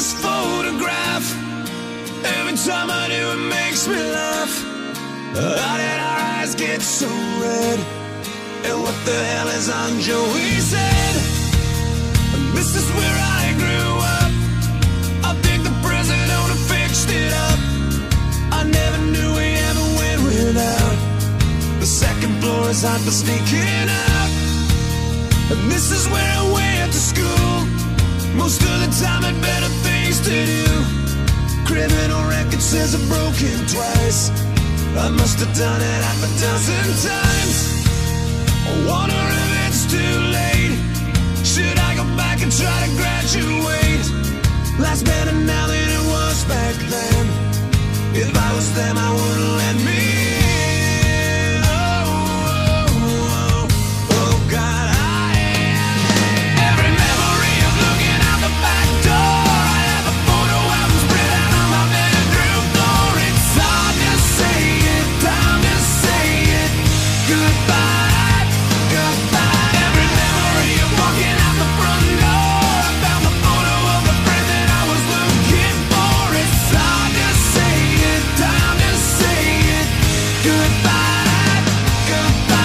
this photograph. Every time I do, it makes me laugh. How did our eyes get so red? And what the hell is on Joey's head? This is where I grew up. I think the present owner fixed it up. I never knew we ever went without. The second floor is hot for sneaking out. And this is where I went to school. Most of the time had better things to do. Criminal record says I've broken twice. I must have done it half a dozen times. I wonder if it's too late. Should I go back and try to graduate? Life's better now than it was back then. If I was them, I wouldn't let me in. Oh God, every memory of looking out the back door. I have a photo album spread out on my bedroom floor. It's hard to say it, time to say it. Goodbye, goodbye. Every memory of walking out the front door. I found the photo of the friend that I was looking for. It's hard to say it, time to say it. Goodbye, goodbye.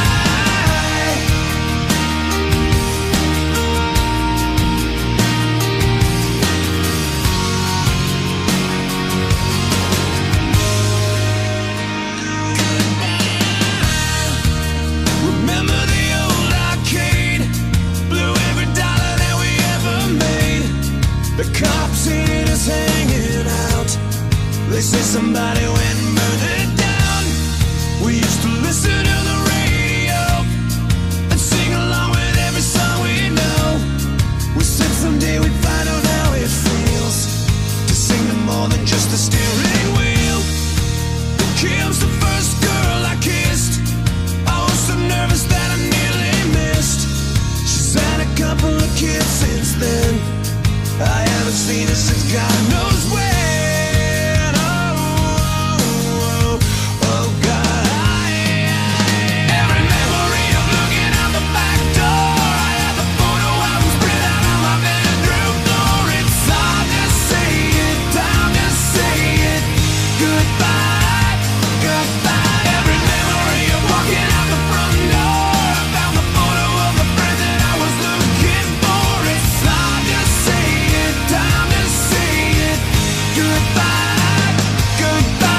Remember the old arcade? Blew every dollar that we ever made. The cops seen us hanging out. They say somebody went and burned it down. We used to listen to the radio and sing along with every song we know. We said someday we'd find out how it feels to sing to more than just a steering wheel. Kim's the first girl I kissed. I was so nervous that I nearly missed. She's had a couple of kids since then. I haven't seen her since God knows when. Oh God, every memory of looking out the back door. I have the photo album spread out on my bedroom floor. It's hard to say it, time to say it. Goodbye, goodbye. Every memory of walking out the front door. I found the photo of the friend that I was looking for. It's hard to say it, time to say it. Goodbye, goodbye.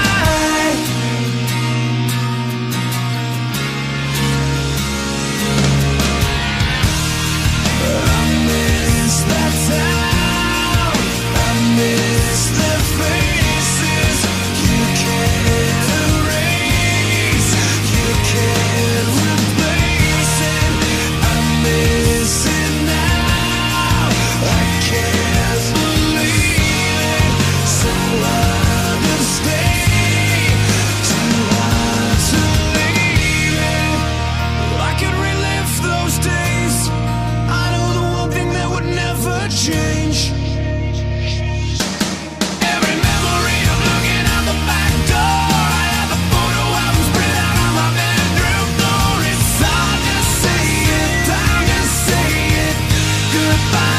I miss that town. I miss the faces. You can't erase, you can't replace it. I miss it now. I can't believe it. So hard to stay, too hard to leave it. I could relive those days. I know the one thing that would never change. Every memory of looking out the back door. I have a photo album spread out on my bedroom floor. It's hard to say it, time to say it. Goodbye.